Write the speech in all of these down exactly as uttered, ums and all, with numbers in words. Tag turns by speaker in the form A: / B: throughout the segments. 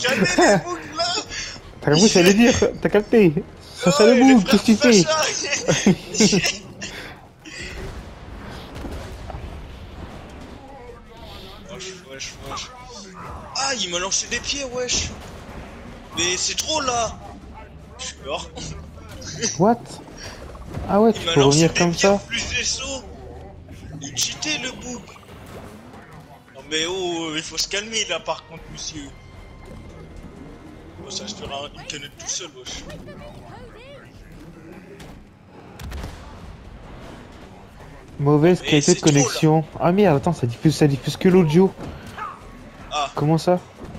A: Calmez les boucles là.
B: T'as compris, j'allais dire, t'as capté. Ça, ça le bout, qu'est-ce que tu fais?
A: Wesh, wesh, wesh. Ah, il m'a lancé des pieds, wesh. Mais c'est trop là. Je suis mort.
B: What? Ah ouais,
A: Il
B: tu
A: m'a
B: peux
A: lancé
B: revenir
A: des
B: comme
A: pieds en
B: ça?
A: plus des sauts. Il cheatait le bouc. Non mais oh, il faut se calmer là par contre, monsieur. Oh, ça se fera une canette tout seul, wesh.
B: Mauvaise
A: Mais
B: qualité de
A: c'est trop, là.
B: connexion. Ah merde, attends, ça diffuse, ça diffuse que l'audio.
A: Ah,
B: Comment ça?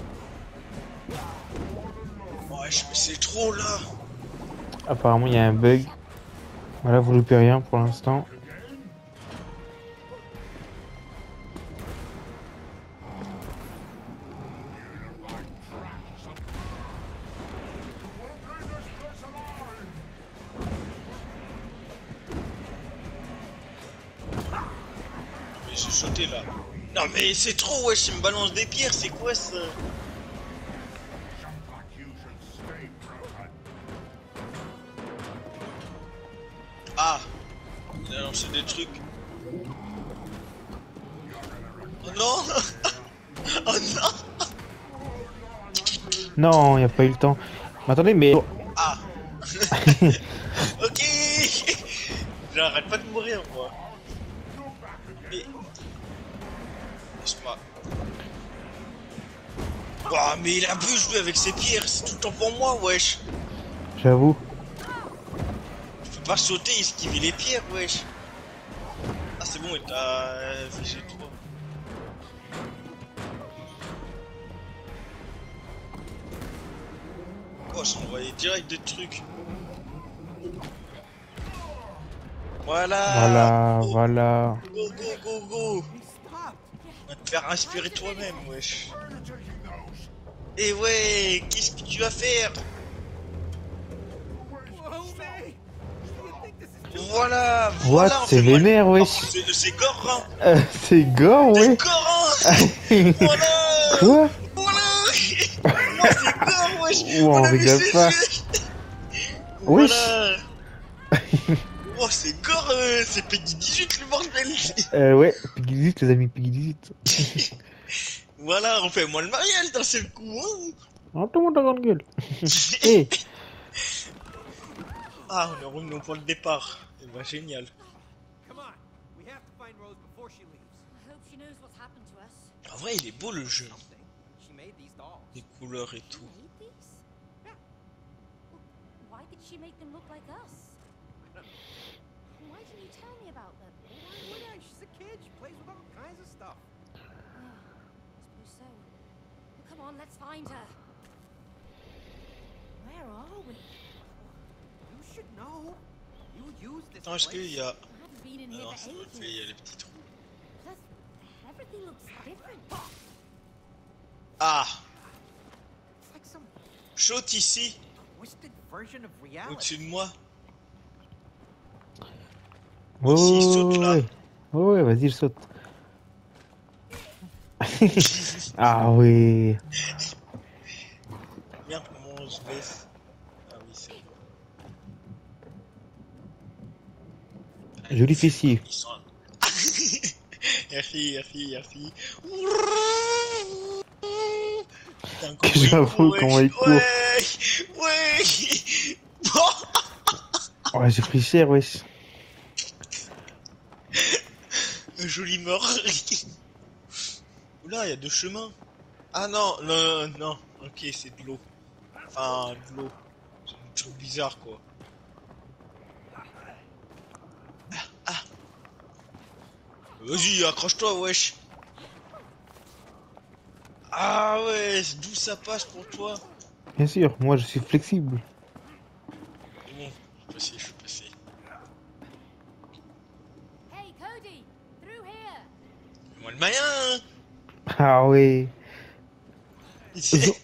A: wesh, mais c'est trop là.
B: Apparemment, il y a un bug. Voilà, vous loupez rien pour l'instant.
A: Mais j'ai sauté là. Non mais c'est trop, wesh, il me balance des pierres, c'est quoi ça? Ah, il a lancé des trucs. Oh non. Oh non.
B: Non, il n'y a pas eu le temps. Mais attendez, mais...
A: Ah. Ok. J'arrête pas de mourir, moi. Mais... Laisse-moi. Oh, mais il a un peu joué avec ses pierres, c'est tout le temps pour moi, wesh.
B: J'avoue.
A: Je peux pas sauter et esquiver les pierres, wesh. Ah, c'est bon, il t'a fait chez toi. Oh, j'ai envoyé direct des trucs. Voilà.
B: Voilà,
A: Oh,
B: voilà.
A: go, go, go, go. On va te faire inspirer toi-même, wesh. Et ouais, qu'est-ce que tu vas faire? Voilà,
B: What?
A: voilà, on
B: C'est
A: fait moins-
B: vénère,
A: Oh,
B: wesh.
A: c'est c'est gore, hein.
B: Euh, c'est gore,
A: C'est
B: ouais.
A: gore, hein. Voilà.
B: Quoi?
A: Voilà. Non, c'est gore, wesh.
B: Oh,
A: On
B: on
A: a vu
B: rigole
A: ses
B: pas.
A: yeux.
B: Wesh.
A: Voilà. Oh, c'est gore, euh, c'est Peggy dix-huit le bordel.
B: Euh, ouais, Piggy dix-huit, les amis, Piggy dix-huit.
A: Voilà, on fait moins le mariage d'un seul coup, hein.
B: Oh, tout le monde a grande gueule. Eh,
A: Ah, on est revenu pour le départ. Et bah, génial.
C: Come on, we have to find Rose before she leaves.
D: I hope she knows what's happened to us.
A: En vrai, il est beau le jeu.
C: Something. She made these dolls.
A: Les couleurs et tout.
D: She made these? Well, why did she make them look like us? Why didn't you tell me about them?
C: Why would I? She's a kid. She plays with all kinds of stuff.
D: I suppose so. Well, come on, let's find her. Where are we?
C: You should know. You use this
A: Attends, est-ce
C: place.
A: qu'il y a...
D: I haven't been in
A: Ah
D: here
A: non,
D: for
A: c'est pas le fait, il y a
D: ages.
A: les petits trous.
D: Plus, everything looks different.
A: Ah,
C: It's like some
A: saute ici,
C: twisted version of reality.
A: au-dessus de moi.
B: ouais,
A: Ici, il
B: ouais,
A: saute là.
B: ouais, ouais, ouais, vas-y, je saute. Ah oui.
A: Merde, comment on se baisse? Ah oui, c'est bon.
B: Joli fessier.
A: Ils sont... Merci, merci, merci. Putain, comment il
B: J'avoue,
A: court,
B: comment
A: wesh.
B: il court.
A: Ouais, ouais.
B: Ouais, j'ai pris cher, wesh.
A: Un joli mort. Oula, il y a deux chemins. Ah non, non, non, non. Ok, c'est de l'eau. Enfin, de l'eau. C'est un truc bizarre, quoi. Ah, ah. Vas-y, accroche-toi, wesh. Ah ouais, d'où ça passe pour toi?
B: Bien sûr, moi je suis flexible.
A: C'est bon, je suis passé, je suis passé.
D: Hey, Cody! Through here!
A: Moi le moyen, hein.
B: Ah oui.
A: Ici.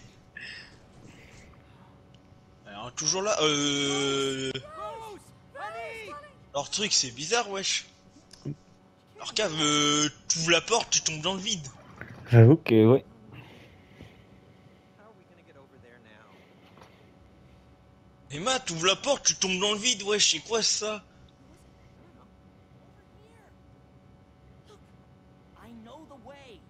A: Alors, toujours là, euh...
C: Rose! Honey!
A: Leur truc, c'est bizarre, wesh. Alors cave, euh, tu ouvres la porte, tu tombes dans le vide.
B: J'avoue que, ouais.
C: How are we gonna get
A: Emma, t'ouvres la porte, tu tombes dans le vide, wesh, c'est quoi ça?
C: Look, I know the way.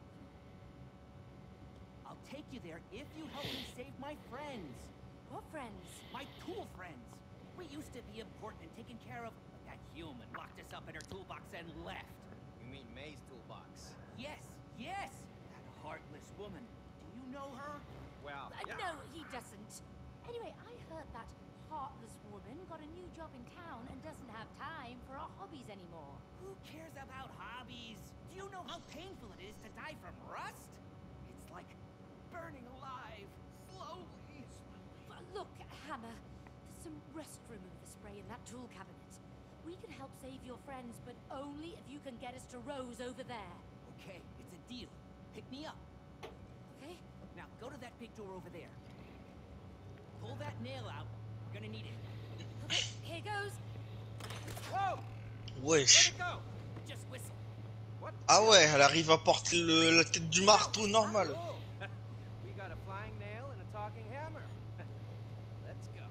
C: I'll take you there if you help me save my friends.
D: What friends?
C: My tool friends. We used to be important and taken care of. But that human locked us up in her toolbox and left.
E: You mean May's toolbox?
C: Yes, yes. That heartless woman. Do you know her?
E: Well,
D: Uh,
E: yeah.
D: No, he doesn't. Anyway, I heard that heartless woman got a new job in town and doesn't have time for our hobbies anymore.
C: Who cares about hobbies? Do you know how painful it is to die from rust? It's like burning alive, slowly.
D: Uh, Look, Hammer, there's some rust remover spray in that tool cabinet. We can help save your friends, but only if you can get us to Rose over there.
C: Okay, it's a deal. Pick me up.
D: Okay?
C: Now go to that big door over there. Pull that nail out. You're gonna need it.
D: Okay, here goes.
C: Whoa!
A: Wesh.
C: Where'd it go? Just whistle.
E: What?
A: Ah ouais, elle arrive à porter le, la tête du marteau normal.
E: Oh, we got a flying nail and a talking hammer. Let's go.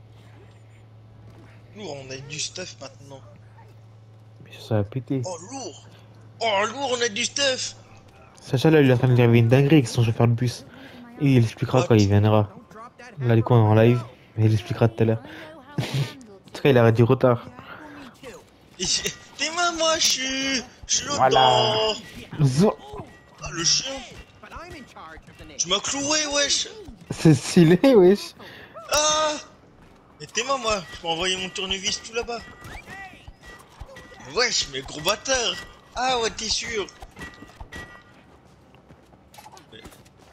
A: Lourd, on a du stuff maintenant.
B: Mais ça va péter.
A: Oh, lourd. Oh, lourd, on a du stuff.
B: Sacha là, il est en train de dire une dinguerie avec son chauffeur de bus. Et il expliquera quand il viendra.
C: Don't drop that
B: Là, du coup, on est en live. Mais il expliquera tout à l'heure.
D: I know how to handle
B: En tout cas, il a du retard.
C: Yeah, well, me too.
A: Et- T'es ma moi, je suis. Je suis
B: Voilà.
A: là-dedans.
B: Zo-
A: Ah, le chien.
E: But I'm in charge of the nail.
A: Tu m'as cloué, wesh.
B: C'est stylé, wesh.
A: Ah. Et t'es ma moi, je peux envoyer mon tournevis tout là-bas. Wesh, mais gros bâtard. Ah ouais, t'es sûr. Mais-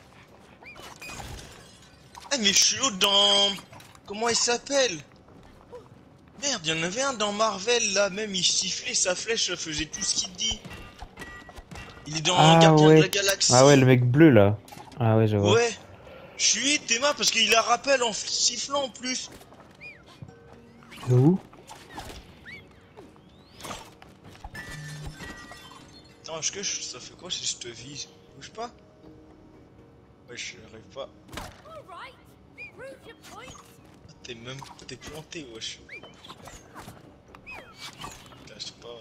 A: Ah mais je suis l'autre dans... Comment il s'appelle? Merde, il y en avait un dans Marvel là, même il sifflait sa flèche, ça faisait tout ce qu'il dit. Il est dans
B: Ah
A: Gardien de
B: ouais.
A: la Galaxie.
B: Ah ouais, le mec bleu là. Ah ouais, je vois.
A: Ouais. Je suis Théma parce qu'il a rappel en sifflant en plus.
B: Où?
A: Attends, est-ce que je- ça fait quoi si je te vise? Bouge pas. Ouais, je n'arrive pas.
D: All right. Prove your point.
A: Ah, T'es même... T'es planté, wesh. Cache pas.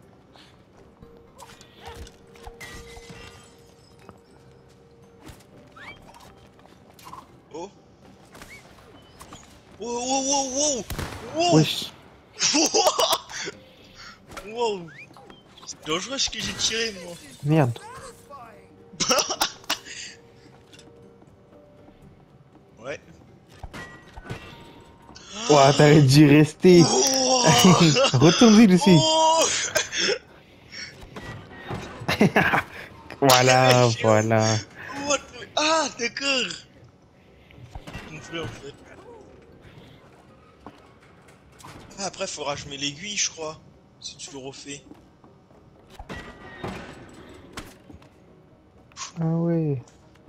A: Oh. Wow, wow, wow, wow. Wow.
B: Wesh.
A: Wow. C'est dangereux ce que j'ai tiré, moi.
B: Merde.
A: Ouais.
B: Ouah, t'aurais dû rester.
A: Oh.
B: Retourne-y dessus.
A: Oh.
B: Voilà, voilà.
A: What the- Ah, d'accord. Gonflé en fait. Ah, après, faudra que je mets l'aiguille, je crois. Si tu le refais.
B: Ah ouais.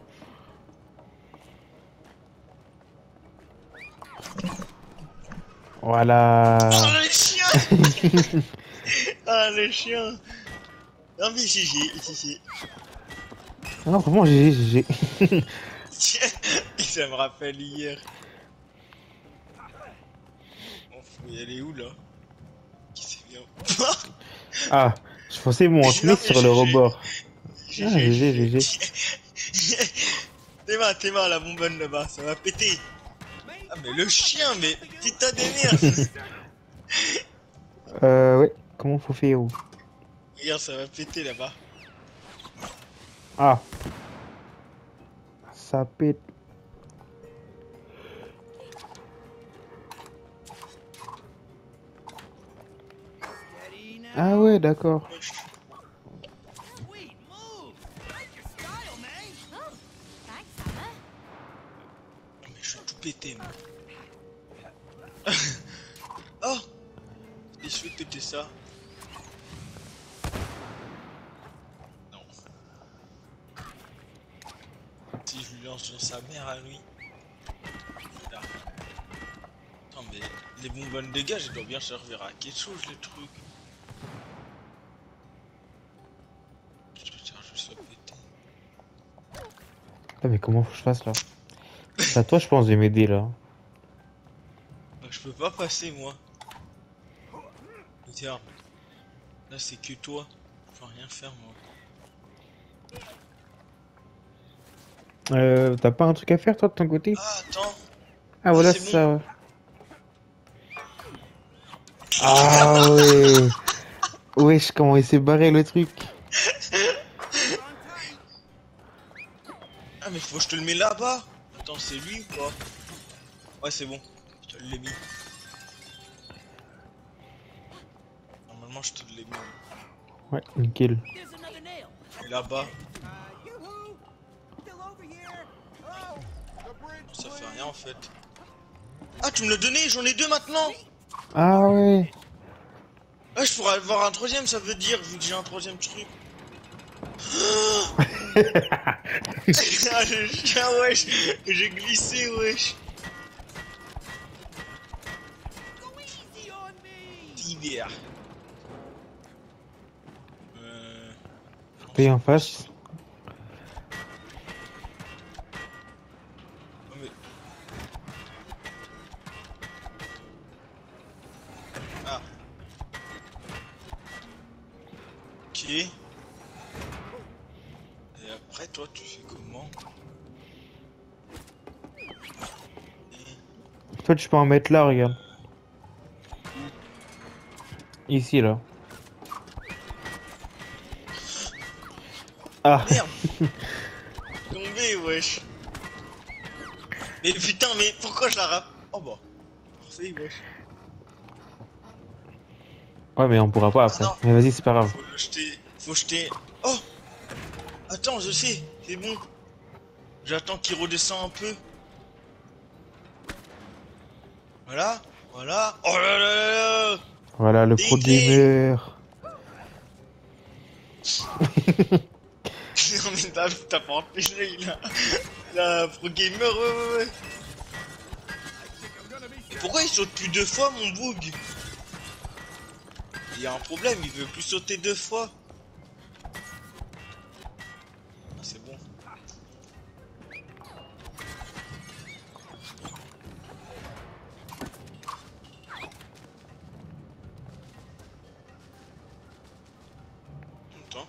B: Voilà.
A: Ah, les chiens. Ah, les chiens. Non, mais G G, G G.
B: Ah non, vraiment, G G, G G.
A: Tiens, ça me rappelle hier. On faut y aller où là? Qui c'est bien?
B: Ah, je pensais mon
A: Non,
B: tenir
A: mais
B: sur le
A: G G.
B: rebord. Ah, G G, G G.
A: Théma, Théma, la bonbonne là-bas, ça va péter. Ah, mais le chien, mais putain des merdes.
B: Euh, ouais. Comment faut faire où?
A: Regarde, ça va péter là-bas.
B: Ah. Ça pète.
C: Steady now.
B: Ah ouais, d'accord.
C: Sweet move. Like your style, man.
D: Oh, thanks, Hammer.
A: Non, mais je vais tout péter, moi. Oh. Et je vais péter ça. Non. Si je lui lance dans sa mère à lui. Là. Attends, mais les bonbonnes de gaz, elles doivent bien servir à quelque chose, les trucs. Je vais faire juste ça péter.
B: Ah, mais comment faut que je fasse là? C'est à toi, je pense, de m'aider là.
A: Je peux pas passer moi. Tiens. Là c'est que toi. Je peux rien faire moi.
B: Euh, t'as pas un truc à faire toi de ton côté?
A: Ah attends.
B: Ah voilà
A: c'est
B: c'est ça. Ouais. Ah ouais. Wesh, comment il s'est barré le truc.
A: Ah mais faut que je te le mets là-bas. Attends, c'est lui ou quoi? Ouais c'est bon. Je te l'ai mis. Normalement je te l'ai mis.
B: Ouais, nickel.
C: There's another nail.
A: Et là-bas.
E: Uh, yoo-hoo! Still over here! Oh! The bridge,
A: Ça fait
E: please.
A: rien en fait. Ah tu me l'as donné, j'en ai deux maintenant.
B: Ah ouais.
A: Ah je pourrais avoir un troisième, ça veut dire, vu que j'ai un troisième truc. Ah le chien wesh. J'ai glissé wesh.
E: Go easy on me!
A: Tibia. Euh...
B: Paye en face.
A: Oh, mais... Ah. Ok. Et après toi tu fais comment?
B: Toi tu peux en mettre là, regarde. Ici là. Ah.
A: Merde. Tombé wesh. Mais putain mais pourquoi je la rappe? Oh bah. Parfait wesh.
B: Ouais mais on pourra pas après.
A: Ah non.
B: Mais vas-y c'est pas grave.
A: Faut le jeter. Faut jeter. Oh. Attends je sais. C'est bon. J'attends qu'il redescend un peu. Voilà. Voilà. Oh là là là là.
B: Voilà le pro gamer.
A: Non mais t'as t'as pas empêché là. La pro gamer ouais ouais ouais. Pourquoi il saute plus deux fois mon bug? Il y a un problème, il veut plus sauter deux fois. Ah c'est bon. Attends.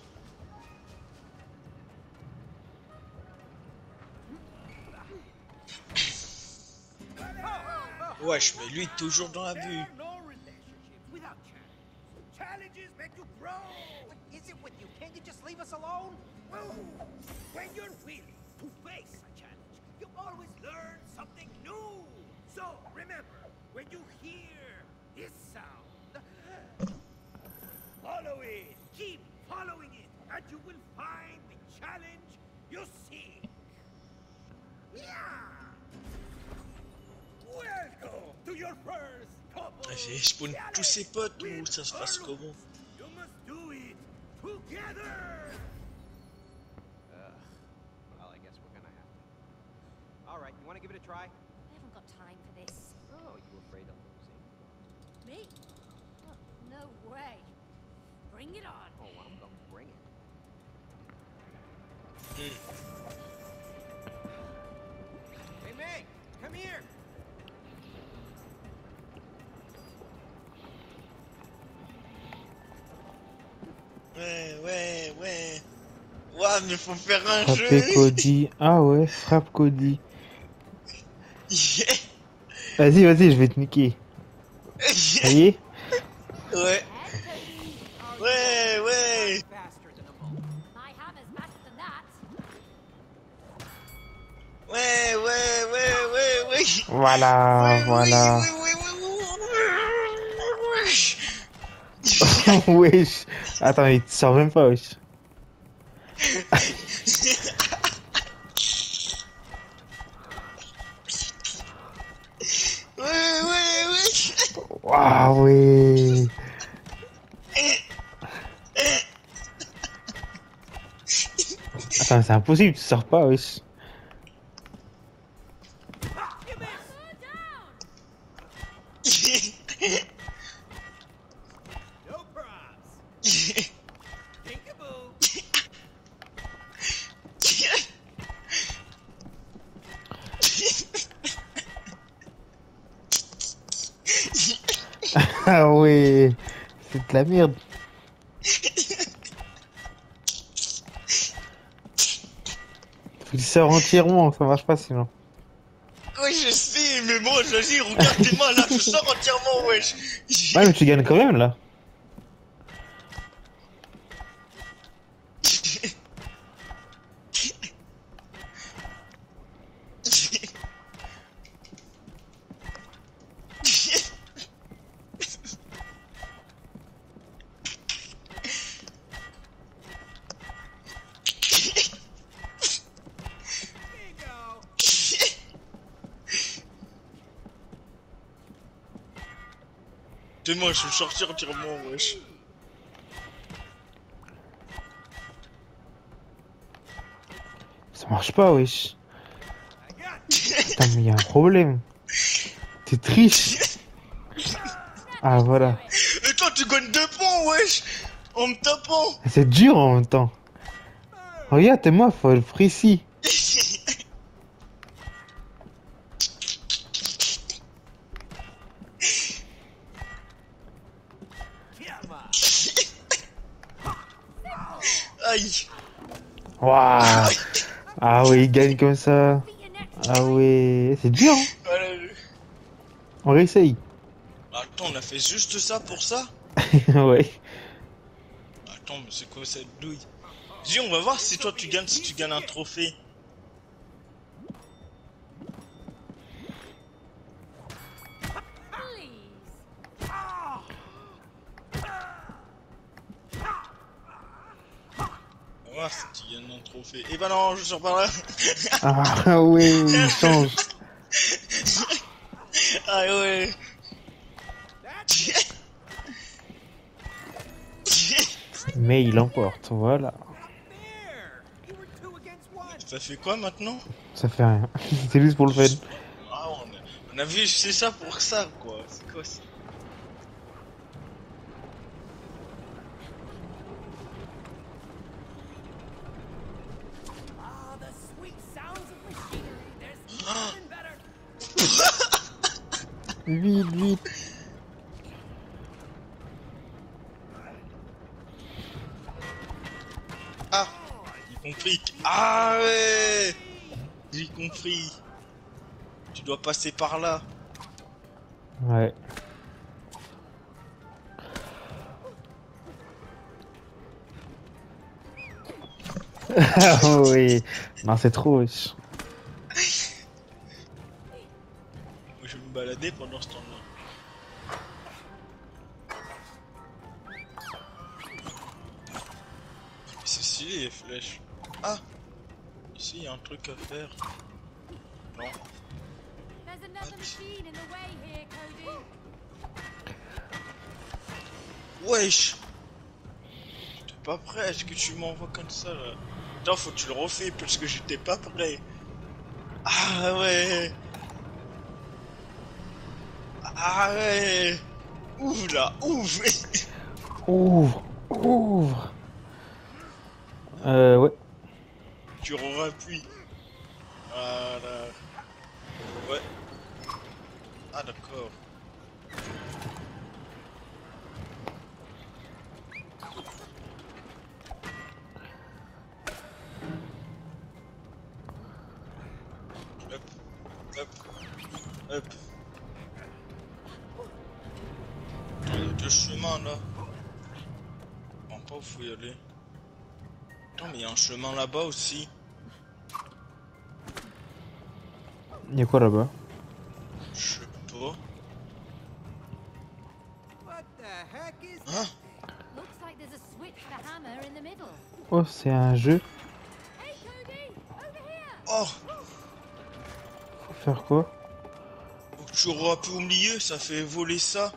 A: Wesh, mais lui toujours dans la
E: There
A: vue.
E: are no relationships without challenges. Challenges make you grow. What is it with you? Can't you just leave us alone? Well, when you're willing to face a challenge, you always learn something new. So remember, when you hear this sound, follow it. Keep following it, and you will find the challenge you seek. Yeah. Welcome to your first couple.
A: Il fait spawn tous ses potes ou ça se passe comment?
E: You must do it together.
F: Ugh. Well, I guess we're gonna have to. All right, you want to give it a try?
D: I haven't got time for this.
F: Oh, you afraid of losing?
D: Me? Oh, no way. Bring it on.
F: Oh, I'm gonna bring it. Hey, Meg, come here.
A: Ouais, ouais, ouais. Ouais, mais faut faire un
B: Frapper
A: jeu.
B: Cody. Ah ouais, frappe Cody.
A: Yeah.
B: Vas-y, vas-y, je vais te niquer. Ça y est?
A: Ouais, ouais, ouais.
E: Faster than a moment.
D: My hammer's faster than that.
A: Ouais, ouais, ouais, ouais, ouais.
B: Voilà,
A: Ouais,
B: voilà.
A: oui, oui, oui, oui, oui, oui.
B: Wesh. Attends, il te sort même pas, wesh.
A: Ouais, ouais, ouais.
B: Waouh, ouais. Attends, c'est impossible, tu sors pas, wesh.
E: No props. Peekaboo.
B: Ah ouais, c'est de la merde. Faut qu'il sort entièrement, ça marche pas sinon.
A: Oui, je sais, mais moi, vas-y, regarde tes mains là, je sors entièrement, wesh.
B: Ouais, mais tu gagnes quand même là.
A: C'est moi, je vais sortir entièrement, wesh.
B: Ça marche pas, wesh. Putain, mais y a un problème. T'es triche. Ah, voilà.
A: Et toi, tu gagnes deux points, wesh. En me tapant.
B: C'est dur en même temps. Regarde, t'es moi, faut être précis.
A: Aïe.
B: Waouh. Ah oui, il gagne comme ça. Ah ouais, c'est dur, hein.
A: Voilà, je-
B: On réessaye.
A: Attends, on a fait juste ça pour ça?
B: Ouais.
A: Attends, mais c'est quoi cette douille? Dis, on va voir si toi tu gagnes, si tu gagnes un trophée.
D: Please.
A: On va voir si tu gagnes un trophée. Eh ben non, je sors par là.
B: Ah ouais, il change.
A: Ah ouais.
B: Mais il emporte, voilà.
E: You were two against one.
A: Ça fait quoi maintenant?
B: Ça fait rien. C'est juste pour le fun.
A: Ah, on a, on a vu, c'est ça pour ça, quoi. C'est quoi ça?
C: Ah, the sweet sounds of machinery. There's nothing better.
B: Vite, vite.
A: Ah, j'ai compris. Ah ouais, j'ai compris. Tu dois passer par là.
B: Ouais. Ah oui. Non, c'est trop wesh.
A: Moi, je vais me balader pendant ce temps-là. C'est stylé les flèches. Ah, ici il y a un truc à faire. Non.
D: There's another machine in the way here, Cody.
A: Wesh. T'es pas prêt? Est-ce que tu m'envoies comme ça là? Attends, faut que tu le refais parce que j'étais pas prêt. Ah ouais. Ah ouais. Ouvre là, ouvre.
B: Ouvre, ouvre. Euh, ouais.
A: Tu rappuies. Voilà. Ouais. Ah d'accord. Hop, hop, hop. Attends, il y a deux chemins là. Je comprends pas où faut y aller. Attends, mais il y a un chemin là-bas aussi.
B: Y'a quoi là-bas?
A: Je sais pas.
E: What the heck is
A: Hein?
D: Looks like there's a switch for the hammer in the middle.
B: Oh, c'est un jeu.
D: Hey, Cody, over here.
A: Oh!
B: Faut faire quoi?
A: Faut que tu rappuies au milieu, ça fait voler ça.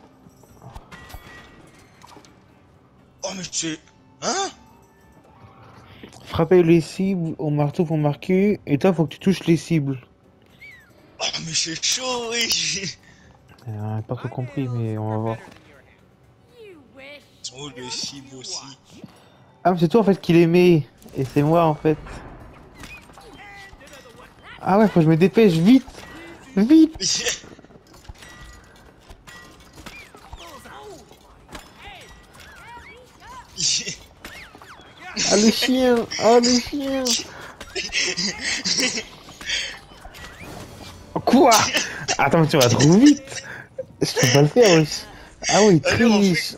A: Oh mais c'est... Hein?
B: Frapper les cibles au marteau pour marquer, et toi faut que tu touches les cibles.
A: Oh mais c'est chaud, oui.
B: Euh, On n'a pas trop compris, mais on va voir.
D: You wish.
A: Ils sont où les cibles aussi?
B: Ah, mais c'est toi en fait qui les met, et c'est moi en fait. Ah ouais, faut que je me dépêche, vite! Vite! Ah le chien. Ah le chien. Quoi? Attends, tu vas trop vite. Je peux pas le faire, wesh. Ah oui,
A: Allez, on
B: triche.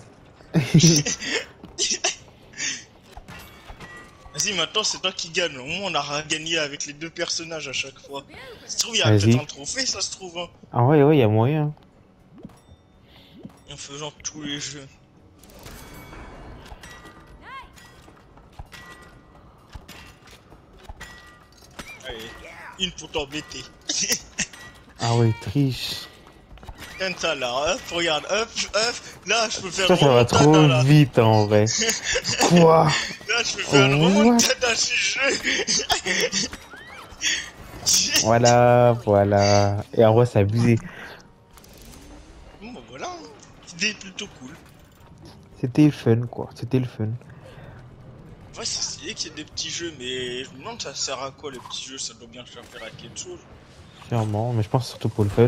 A: Vas-y, maintenant c'est toi qui gagne. Au moins on aura gagné avec les deux personnages à chaque fois. Ça se trouve, il y a
B: Vas-y.
A: peut-être un trophée, ça se trouve. Hein.
B: Ah ouais, ouais, y a moyen.
A: En faisant tous les jeux. Allez, une pour t'embêter.
B: Ah ouais, triche.
A: Tiens ça là, hop, regarde, hop, hop, là je peux faire
B: Ça, ça va
A: remontada,
B: trop
A: là.
B: vite en vrai. Quoi?
A: Là je peux faire une
B: What?
A: remontada ce jeu.
B: Voilà, voilà. Et en vrai, c'est abusé.
A: Bon bah voilà, l'idée est plutôt cool.
B: C'était le fun, quoi. C'était le fun.
A: Ouais, c'est stylé qu'il y ait des petits jeux, mais je me demande ça sert à quoi les petits jeux, ça doit bien faire faire à quelque chose.
B: Sûrement, mais je pense surtout pour le fun.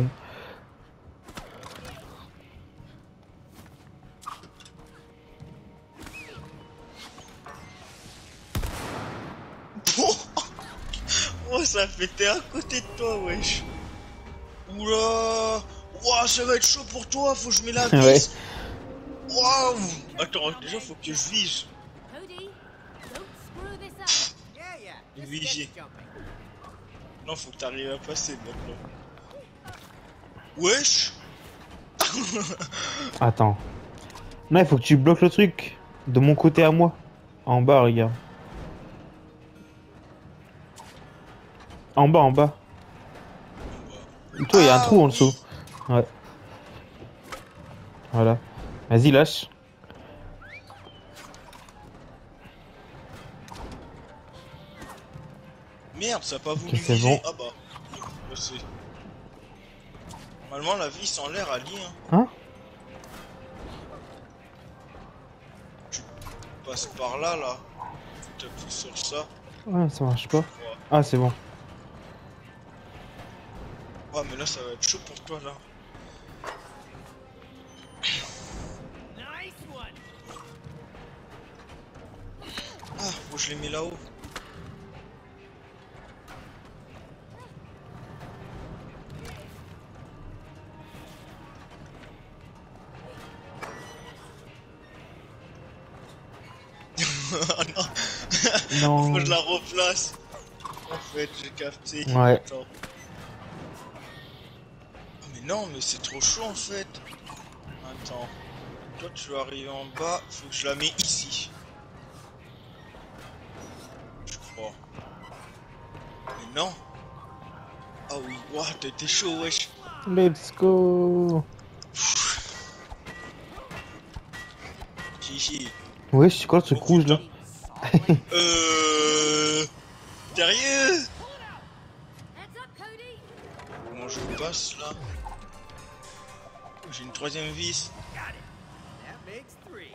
A: Oh, ça a pété à côté de toi, wesh. Oula. Ouah, ça va être chaud pour toi, faut que je mette la
B: Ouais.
A: vis. Waouh. Attends, déjà faut que je vise.
D: Cody, don't screw this up.
E: Yeah, yeah.
A: Une
E: Let's get
A: vigie.
E: jumping.
A: Non, faut que t'arrives à passer maintenant. Wesh.
B: Attends. Non, il faut que tu bloques le truc. De mon côté à moi. En bas, regarde. En bas, en bas. Toi, il y a un
A: Ah,
B: trou en
A: oui.
B: dessous. Ouais. Voilà. Vas-y, lâche.
A: Merde, ça a pas voulu
B: Ok, c'est
A: viser.
B: bon.
A: Ah bah. Là, c'est... Normalement, la vis en l'air alliée. Hein.
B: Hein?
A: Tu passes par là, là. Tu appuies sur ça.
B: Ouais, ça marche pas.
A: Ouais.
B: Ah, c'est bon.
A: Ouais, mais là, ça va être chaud pour toi, là.
C: Nice one.
A: Ah, faut que je les mets là-haut. Oh non.
B: Non.
A: Faut que je la replace. En fait, j'ai capté.
B: Ouais.
A: Attends. Oh, mais non, mais c'est trop chaud en fait. Attends. Toi, tu vas arriver en bas. Faut que je la mets ici. Je crois. Mais non. Ah oui, waouh, t'as été chaud, wesh.
B: Let's go.
A: Chichi.
B: Ouais, c'est quoi le truc
A: Oh,
B: rouge là?
A: Euh. Sérieux?
D: Heads up, Cody.
A: Comment je passe là? J'ai une troisième vis.
E: Got it. That makes three.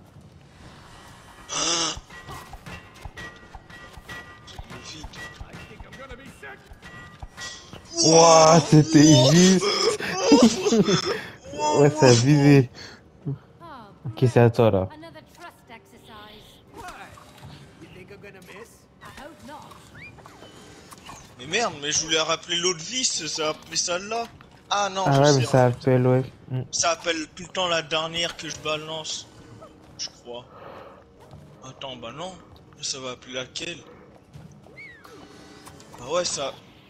A: Vite.
E: I think I'm gonna be sick.
B: Ouah, c'était juste. Ouais, c'est abusé.
D: Oh,
B: Ok, c'est à toi là.
D: another trust exercise.
E: What? You think I'm gonna miss?
D: I hope not.
A: Mais merde, mais je voulais rappeler l'autre vis, ça a appelé celle-là. Ah non,
B: Ah
A: je
B: ouais,
A: sais.
B: mais
A: en
B: ça
A: fait.
B: appelle, ouais. Mm.
A: Ça appelle tout le temps la dernière que je balance. Je crois. Attends, bah non. Ça va appeler laquelle? Ah ouais, ça...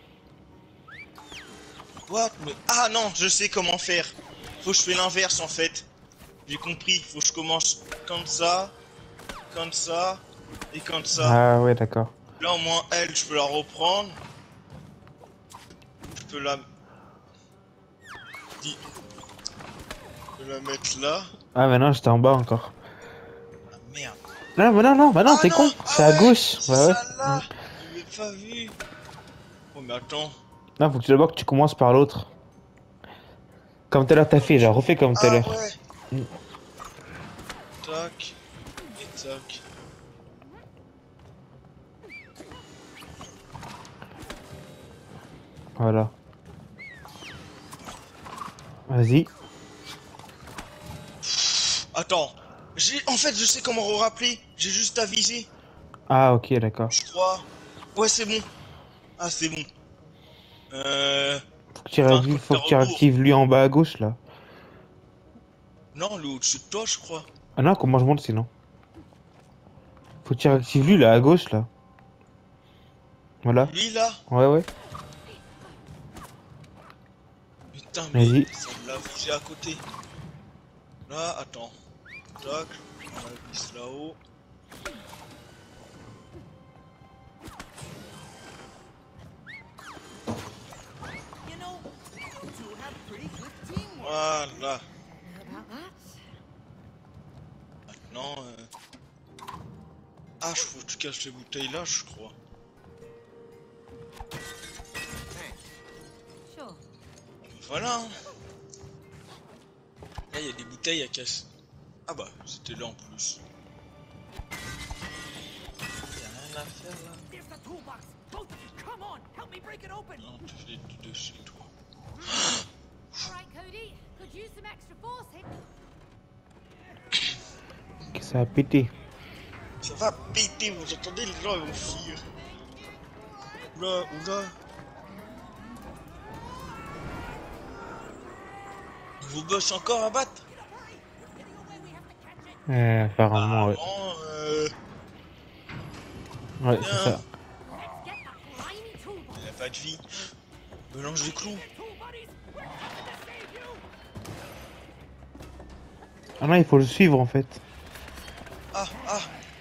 A: What? Mais... Ah non, je sais comment faire. Faut que je fais l'inverse en fait. J'ai compris, faut que je commence comme ça, comme ça, et comme ça.
B: Ah ouais, d'accord.
A: Là au moins elle, je peux la reprendre. Je peux la... Dis- Je peux la mettre là.
B: Ah, mais non, j'étais en bas encore.
A: Ah merde.
B: Non, mais non, non, bah non,
A: Ah
B: t'es
A: non,
B: con.
A: ah
B: C'est à
A: ouais,
B: gauche.
A: c'est
B: Bah ouais.
A: celle-là. Je l'ai pas vu. Oh mais attends.
B: Non, faut que tu d'abord que tu commences par l'autre. Comme tout à l'heure t'as fait, genre refais comme tout à
A: Ah
B: l'heure.
A: ouais.
B: Mm.
A: Tac. Et tac.
B: Voilà. Vas-y.
A: Attends. J'ai... En fait, je sais comment rappeler. J'ai juste à viser.
B: Ah, ok, d'accord.
A: Je crois. Ouais, c'est bon. Ah, c'est bon. Euh...
B: Faut que tu
A: Enfin,
B: réactives,
A: quand
B: faut
A: t'as
B: que tu
A: rebours.
B: réactives lui en bas à gauche, là.
A: Non, le au-dessus de toi, je crois.
B: Ah non, comment je monte sinon? Faut que tu réactives lui, là, à gauche, là. Voilà.
A: Lui, là.
B: Ouais, ouais.
A: Putain, mais
B: Vas-y.
A: ça me l'a visé à côté. Là, attends. Tac. On la vise là-haut.
E: You know, you two have pretty good teamwork.
A: Voilà.
D: About that?
A: Maintenant, euh... ah, je faut que tu casses les bouteilles là, je crois.
D: Sure.
A: Voilà. hein. Là, il y a des bouteilles à casser. Ah bah, c'était là en plus. Y'a rien à faire là.
E: There's the toolbox. Both of you, come on, help me break it open.
A: Non, tu fais du de chez toi.
D: All right, Cody. Could use some extra force here.
B: Ok, ça a pété.
A: Ça va péter, vous entendez, les gens ils vont fuir. Oula, oula. Vous bossez encore à battre?
B: Euh, apparemment, ouais.
A: Apparemment, euh...
B: Ouais,
A: bien.
B: c'est ça.
D: Let's get that grimy toolbox.
A: Il a pas de vie. Mélange les clous.
B: Ah non, il faut le suivre, en fait.
A: Ah, ah.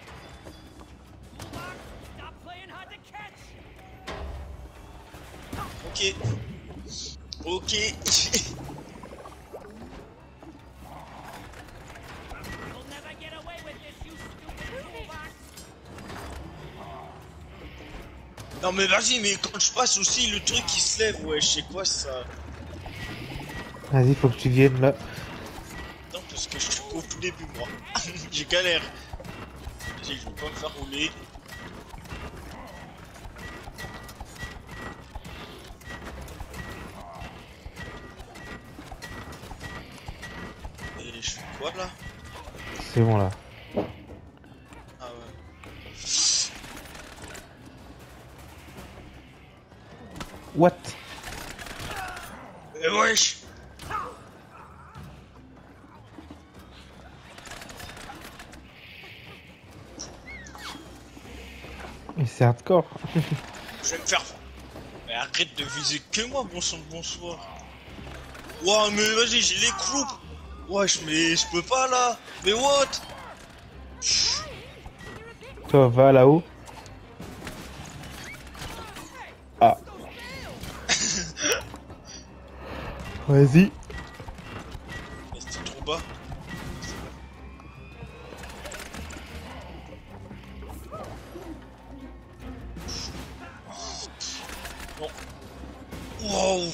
E: Stop playing hard to catch.
A: Ok. Ok.
E: You'll never get away with this, you stupid toolbox.
A: Non mais vas-y, mais quand je passe aussi, le truc qui se lève, ouais, je sais quoi ça.
B: Vas-y, faut que tu viennes là.
A: Non, parce que je suis au tout début, moi. J'ai galère. Vas-y, je veux pas me faire rouler. Et je fais quoi là?
B: C'est bon, là.
A: Ah ouais.
B: What?
A: Eh wesh.
B: Mais c'est hardcore.
A: Je vais me faire... Mais arrête de viser que moi, bon sang de bonsoir. Ouah, mais vas-y, j'ai les clous. Wesh, mais je peux pas là. Mais what?
B: Toi, va là-haut. Ah. Vas-y.
A: Mais c'était trop bas. Non. Wow.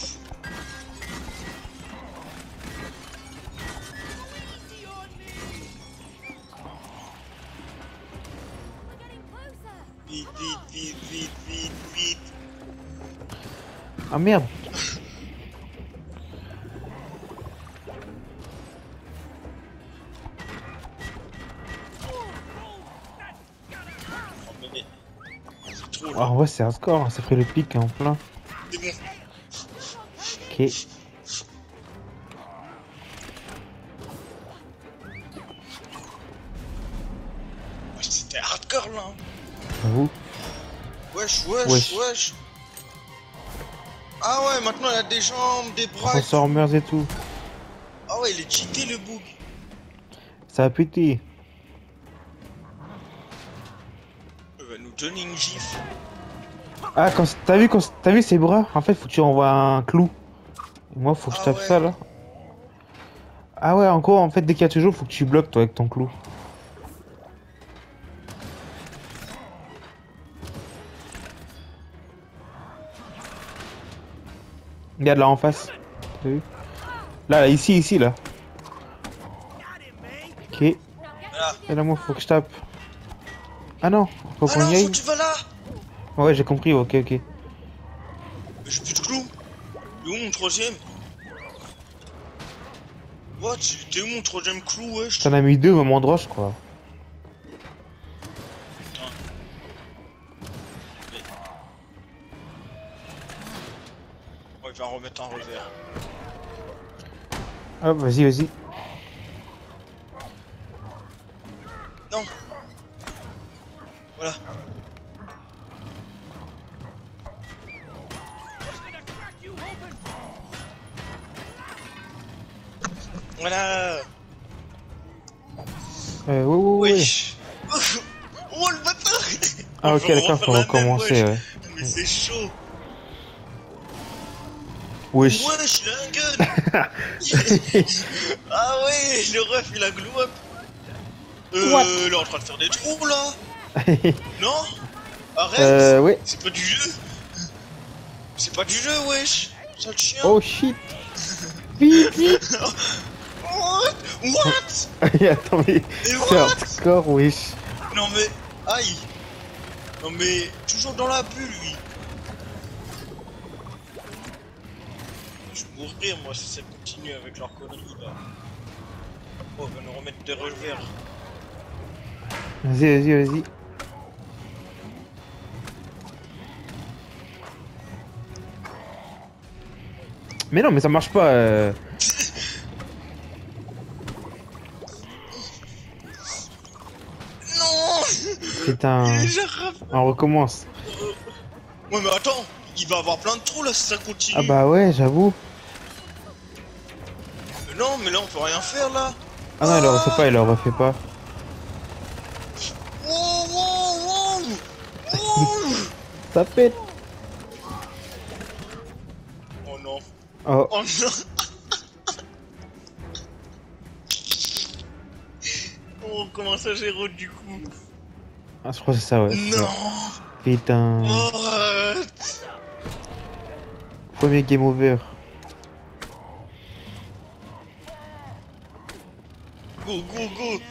D: We're getting closer.
A: Vite, vite, vite, vite, vite, vite.
B: Ah merde.
A: Oh, mais, mais... C'est trop
B: Ah
A: là.
B: ouais, c'est hardcore. Ça fait le pic en plein.
A: C'est bon.
B: Ok.
A: Wesh, c'était hardcore là. hein.
B: J'avoue.
A: Wesh, wesh,
B: Wesh.
A: wesh. Ah ouais, maintenant il y a des jambes, des bras. et tout.
B: Transformers et tout.
A: Ah ouais, il est cheaté le bug.
B: Ça a pété.
A: Il va nous donner une gifle.
B: Ah, quand t'as vu, quand t'as vu ses bras? En fait, faut que tu envoies un clou. Et moi, faut que je
A: Ah
B: tape
A: ouais.
B: ça là. Ah ouais, encore, en fait, dès qu'il y a toujours, faut que tu bloques toi avec ton clou. Regarde là en face. T'as vu? Là, là, ici, ici, là. Ok. Et
A: Voilà.
B: là, moi, faut que je tape. Ah non, faut
A: Ah
B: qu'on
A: non,
B: y
A: faut
B: aille.
A: que tu vas là.
B: Ouais, j'ai compris, ok, ok.
A: Mais j'ai plus de clous. Il est où mon troisième? What? T'es où mon troisième clou, wesh?
B: T'en as mis deux au même endroit, je crois.
A: il va remettre un revers.
B: Hop, vas-y, vas-y.
A: Non. Voilà. Voilà.
B: Euh, oui, oui, oui.
A: Wesh. Oh le bâtard.
B: Ah, ok, d'accord, faut recommencer, ouais.
A: Mais c'est chaud.
B: Wesh.
A: Wesh, il a un gun. Ah ouais, le ref il a glow up. Euh,
B: What?
A: il est en train de faire des trous là. Non? Arrête.
B: Euh, ouais.
A: C'est pas du jeu. C'est pas du jeu, wesh. Sale chien.
B: Oh shit. Vite, vite.
A: What? What?
B: Attends, mais
A: Et
B: c'est
A: what?
B: hardcore, wesh.
A: Non mais, aïe. Non mais, toujours dans la bulle lui. Je vais mourir moi si ça continue avec leur connerie là. Oh, on va nous remettre des revers.
B: Vas-y, vas-y, vas-y. Mais non, mais ça marche pas. Euh...
A: Non.
B: Putain.
A: Il est déjà raf-
B: On recommence.
A: Ouais mais attends, il va avoir plein de trous là si ça continue.
B: Ah bah ouais, j'avoue.
A: Mais non, mais là on peut rien faire là.
B: Ah non, il le refait pas, il le refait pas.
A: Wow, wow, wow. Wow.
B: Ça pète.
A: Oh non.
B: Oh.
A: Oh non. On recommence à gérer du coup.
B: Ah, je crois que c'est ça, ouais.
A: Non.
B: Putain.
A: Oh, arrête.
B: Premier game over.
A: Go, go, go.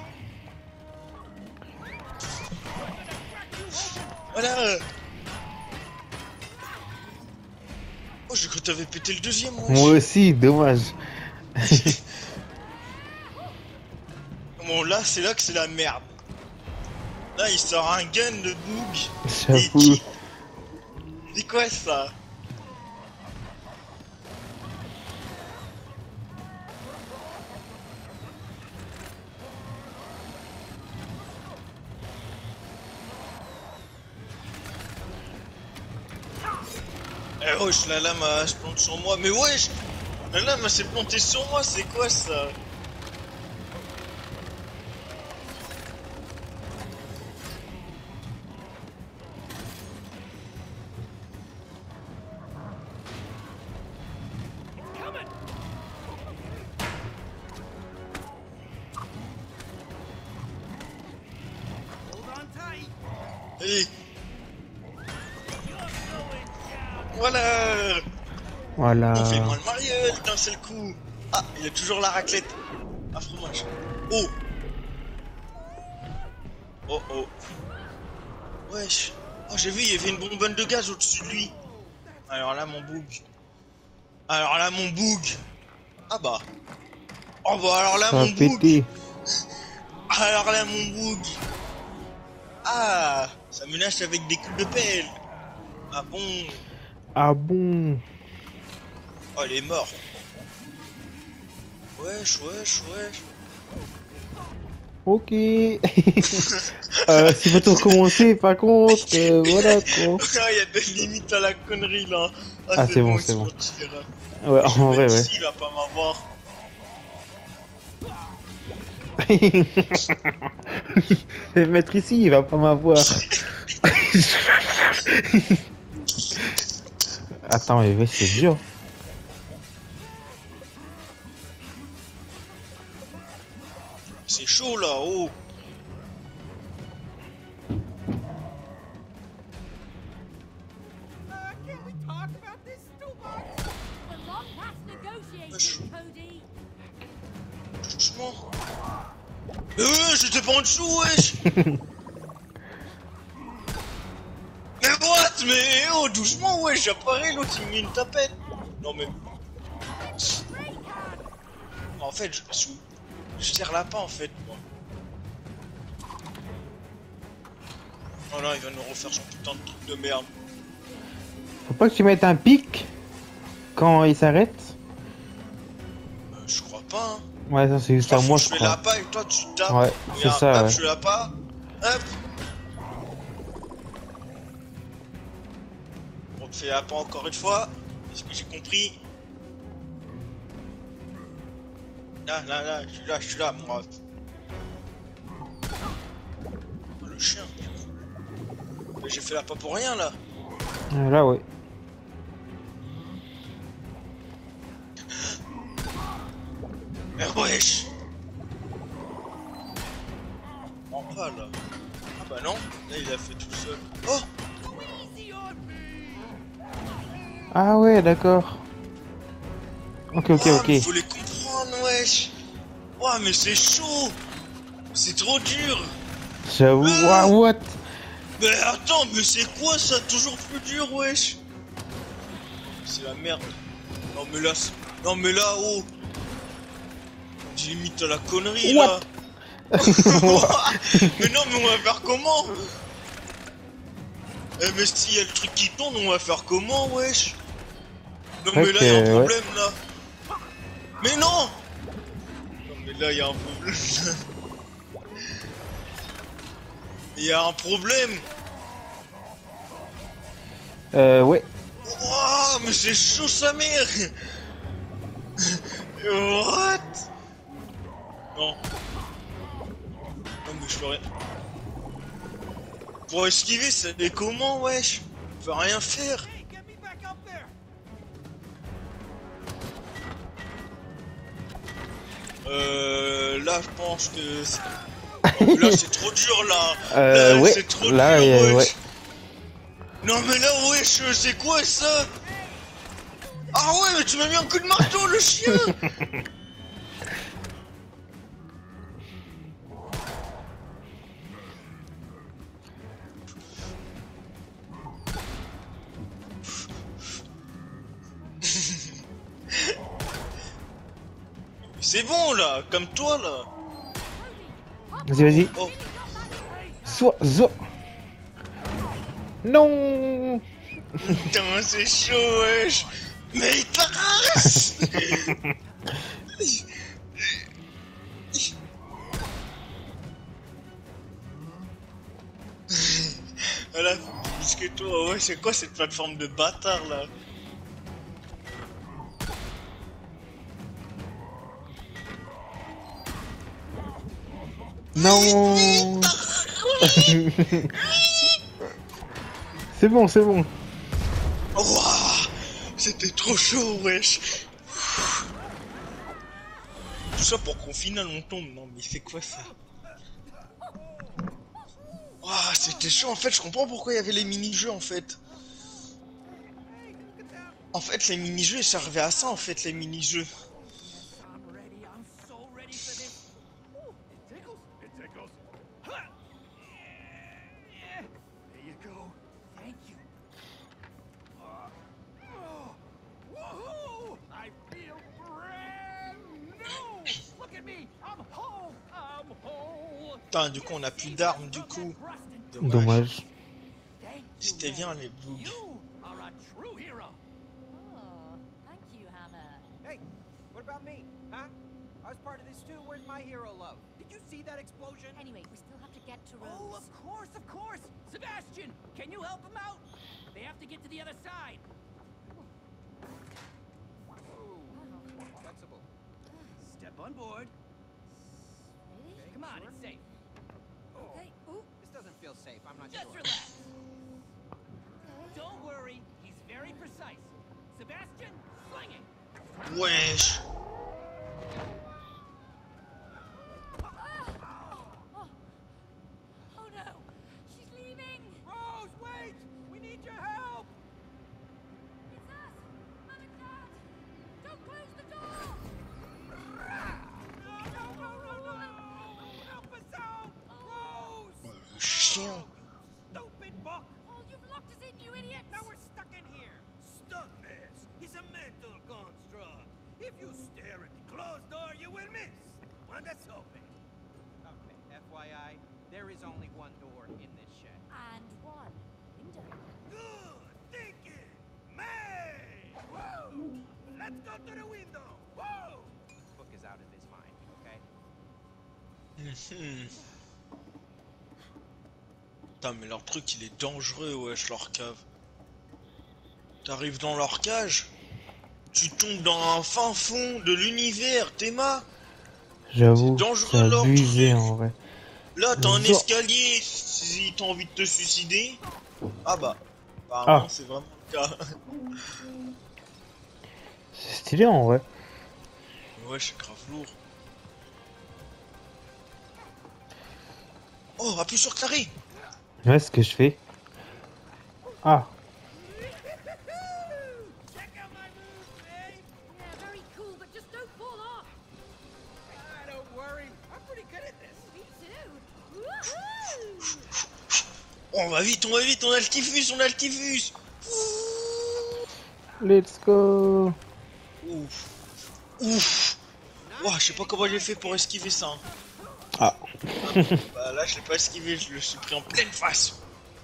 A: Voilà. Oh, j'ai cru que t'avais pété le deuxième, moi.
B: Moi aussi, dommage.
A: Bon, là, c'est là que c'est la merde. Là, il sort un gun de boug.
B: J'avoue.
A: C'est quoi ça? Eh wesh, la lame elle se plante sur moi. Mais wesh, la lame elle s'est plantée sur moi, c'est quoi ça? Allez. Voilà.
B: Voilà.
A: On fait moins le Marielle d'un seul coup. Ah, il y a toujours la raclette. Un fromage. Oh. Oh oh. Wesh. Oh, j'ai vu, il y avait une bonbonne de gaz au-dessus de lui. Alors là, mon boug. Alors là, mon boug. Ah bah. Oh bah alors là,
B: Ça
A: mon
B: va
A: boug.
B: péter.
A: Alors là, mon boug. Ah, ça menace avec des coups de pelle. Ah bon.
B: Ah bon.
A: Oh, il est mort. Wesh, wesh, wesh.
B: Ok. euh, si faut tout recommencer, par contre, euh, voilà quoi.
A: Ah, il y a des limites à la connerie là.
B: Ah, c'est bon,
A: ils
B: c'est
A: sont
B: bon.
A: tirés.
B: Ouais,
A: Je
B: en
A: vais
B: vrai,
A: mettre
B: ouais.
A: ici, il va pas m'avoir.
B: Je vais me mettre ici, il va pas m'avoir. Attends, mais ouais, c'est dur.
A: C'est chaud là, oh.
E: Uh, can we talk about this, Stubach?
D: We're long past negotiating, Cody.
A: Doucement. Euh, j'étais pas en dessous, wesh. Mais what? Mais oh, doucement, wesh, j'apparais, l'autre il me met une tapette. Non mais... En fait, je, je, je tire lapin en fait, moi. Oh là, il va nous refaire son putain de truc de merde.
B: Faut pas que tu mettes un pic. quand il s'arrête?
A: Euh, je crois pas, hein.
B: Ouais, ça c'est juste
A: Toi,
B: à
A: faut
B: moi,
A: que
B: je
A: je fais la
B: crois.
A: pas et toi tu tapes.
B: Ouais, c'est
A: Regarde,
B: ça,
A: hop,
B: ouais.
A: je fais la pas. Hop. On te fait la pas encore une fois. Est-ce que j'ai compris? Là, là, là, je suis là, je suis là, moi. Oh, le chien. Mais j'ai fait la pas pour rien là.
B: Euh, Là, ouais.
A: Eh wesh. Non pas là. Ah bah non, là il a fait tout seul. Oh.
B: Ah ouais, d'accord. Ok, ok,
A: Ah,
B: ok.
A: mais faut les comprendre, wesh. Ouah, mais c'est chaud. C'est trop dur.
B: J'avoue.
A: Ah.
B: Ouah, what?
A: Mais attends, mais c'est quoi ça? Toujours plus dur, wesh. C'est la merde. Non mais là, c'est- non mais là, oh. J'ai limite à la connerie
B: What?
A: là. Mais non, mais on va faire comment? Eh mais s'il y a le truc qui tourne, on va faire comment, wesh? Non mais
B: Ok,
A: là, il y a un
B: ouais.
A: problème là. Mais non. Non mais là, il y a un problème. Il y a un problème.
B: Euh, ouais.
A: Wouah, mais c'est chaud sa mère. What? Non. Non mais je ferais... Pour esquiver, ça fait comment, wesh? On peut rien faire.
E: Hey, get me back up there!
A: Euh... Là, je pense que... c'est- Non, mais là, c'est trop dur, là.
B: Euh,
A: Là,
B: ouais.
A: c'est trop
B: Là,
A: dur,
B: euh,
A: wesh.
B: ouais.
A: Non mais là, wesh, c'est quoi ça? Ah ouais, mais tu m'as mis un coup de marteau, le chien. C'est bon, là, comme toi, là.
B: Vas-y, vas-y.
A: Oh.
B: Soit, zo. Non.
A: Putain, c'est chaud, wesh. Mais il t'arrache. Voilà, plus que toi, ouais, c'est quoi cette plateforme de bâtard, là?
B: Non. C'est bon, c'est bon.
A: Ouah, c'était trop chaud, wesh. Tout ça pour qu'au final on tombe. Non, mais c'est quoi ça? Ouah, c'était chaud. En fait, je comprends pourquoi il y avait les mini-jeux, en fait. En fait, les mini-jeux, ils servaient à ça, en fait, les mini-jeux.
E: I'm ready. I'm so ready for this. Ooh, it tickles. It tickles. Huh. Yeah. There you go. Thank you. Uh, oh, woohoo! I feel brand new. Look at me. I'm whole. I'm whole.
A: Putain, du coup, on a plus d'armes, du coup. Dommage.
B: Dommage.
E: Thank you,
A: C'était bien, les bugs.
E: You are a true hero.
D: Oh, thank you, Hammer.
F: Hey, what about me? Huh? I was part of this too. Where's my hero love? Did you see that explosion?
D: Anyway, we still have to get to
E: Oh,
D: Rose.
E: of course, of course. Sebastian, can you help him out? They have to get to the other side.
F: Ooh, flexible.
E: Step on board.
D: Really?
E: Come on, it's safe.
D: Okay. Ooh.
F: This doesn't feel safe. I'm not
E: Just
F: sure.
E: relax. Don't worry, he's very precise. Sebastian, sling it.
A: Wesh.
D: Oh. Oh no, she's leaving.
E: Rose, wait! We need your help!
D: It's us, Mom and Dad. Don't close the door.
E: No, no, no, no, no! Help us out! Rose!
A: Oh, le chien.
E: Stupid book!
D: Oh, you've locked us in, you idiot.
E: Now we're stuck in here! Stuckness is a mental construct. If you stare at the closed door, you will miss one that's open.
F: Okay, F Y I, there is only one door in this shed.
D: And one window.
E: Good thinking! Man! Woo! Let's go to the window. Whoa!
F: Book is out of his mind, okay?
A: Mhm. Putain, mais leur truc il est dangereux, wesh, leur cave. T'arrives dans leur cage, tu tombes dans un fin fond de l'univers, Théma.
B: J'avoue,
A: dangereux,
B: c'est
A: leur
B: abusé
A: truc.
B: en vrai.
A: Là, t'as un
B: Zo-
A: escalier si t'as envie de te suicider. Ah bah, apparemment,
B: Ah.
A: c'est vraiment le cas.
B: C'est stylé en vrai.
A: Ouais, c'est grave lourd. Oh, appuie sur carré.
B: Ouais, ce que je fais. Ah,
E: Check out my moves, babe.
D: Yeah, very cool, but just don't fall off.
E: Ah, don't worry. I'm pretty good at this.
D: Me too. Woohoo!
A: Oh, on va vite, on va vite, on a le typhus, on a le typhus.
B: let's go.
A: Ouf. Ouf. Ouah, je sais pas comment j'ai fait pour esquiver ça. hein.
B: Ah,
A: Bah là, je l'ai pas esquivé, je le suis pris en pleine face.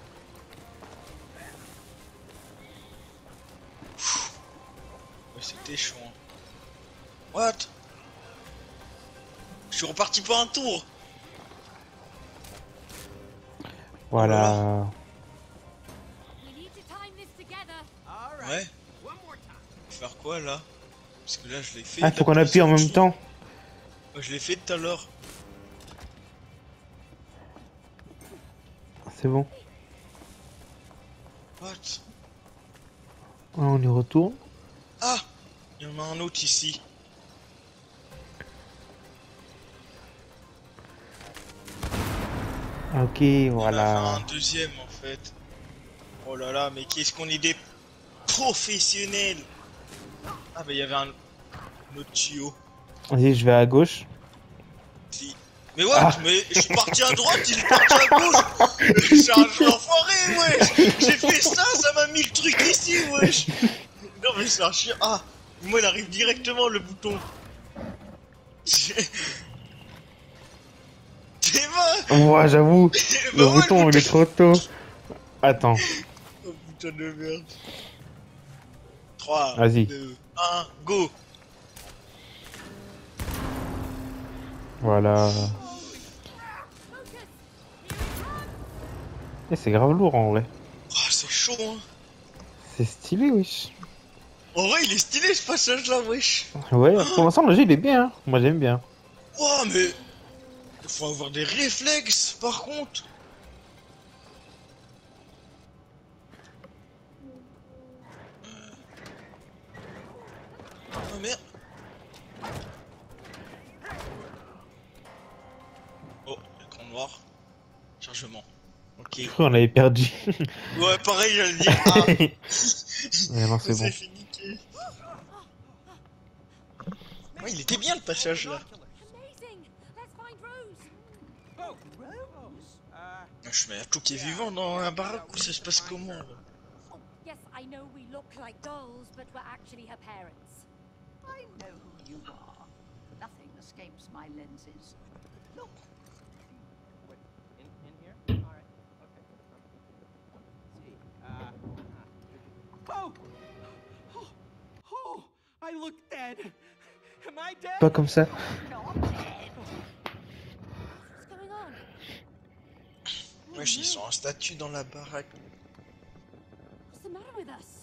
A: Ouais, c'était chaud. hein. What? Je suis reparti pour un tour.
B: voilà.
D: We need to time this together.
E: All right.
A: Ouais.
E: One more time.
A: Faire quoi là? Parce que là, je l'ai fait.
B: Ah, faut qu'on appuie en même temps.
A: Ouais, je l'ai fait tout à l'heure.
B: C'est bon.
A: What?
B: Ah, on y retourne.
A: Ah! Il y en a un autre ici.
B: Ok,
A: On a
B: voilà.
A: fait un deuxième en fait. Oh là là, mais qu'est-ce qu'on est des professionnels! Ah, bah il y avait un, un autre tuyau.
B: Vas-y, je vais à gauche.
A: Si. Mais what?
B: Ah.
A: Mais je suis parti à droite, il est parti à gauche! C'est un jeu enfoiré, wesh! J'ai fait ça, ça m'a mis le truc ici, wesh! Non, mais c'est un chien. Ah! Moi, il arrive directement le bouton. T'es mort!
B: Ouais, j'avoue.
A: Bah
B: Le
A: ouais,
B: bouton, il est trop tôt. Attends.
A: Oh putain de merde. trois,
B: Vas-y.
A: deux, un, go!
B: Voilà.
D: Focus. Here it comes.
B: Et c'est grave lourd en vrai.
A: Oh, c'est chaud, hein!
B: C'est stylé, wesh.
A: En vrai, il est stylé ce passage là, wesh!
B: Ouais, pour l'instant, le jeu il est bien. hein. Moi, j'aime bien.
A: Oh, mais. Faut avoir des réflexes, par contre! Oh merde! Oh, écran noir. Chargement. Ok.
B: Je crois qu'on avait perdu.
A: Ouais, pareil, j'allais dire. Ah,
B: Mais non, c'est
A: c'est
B: bon.
A: fini. Ouais, il était bien le passage là.
D: Amazing. Let's find Rose.
E: Oh, Rose.
F: Uh,
A: Je mets tout qui est vivant dans un baraque où ça se passe comment là?
D: Oh, yes, I know we look like dolls, but we're actually her parents.
G: I know who you are. Nothing escapes my lenses. Look,
F: what, in, in here? All right. Okay. Let's see. Uh,
E: Oh! Oh! Oh! I look dead. Am I dead?
B: Pas comme ça.
G: not dead.
D: What's going on?
A: Wesh, ils sont en statue dans la baraque.
D: What's the matter with us?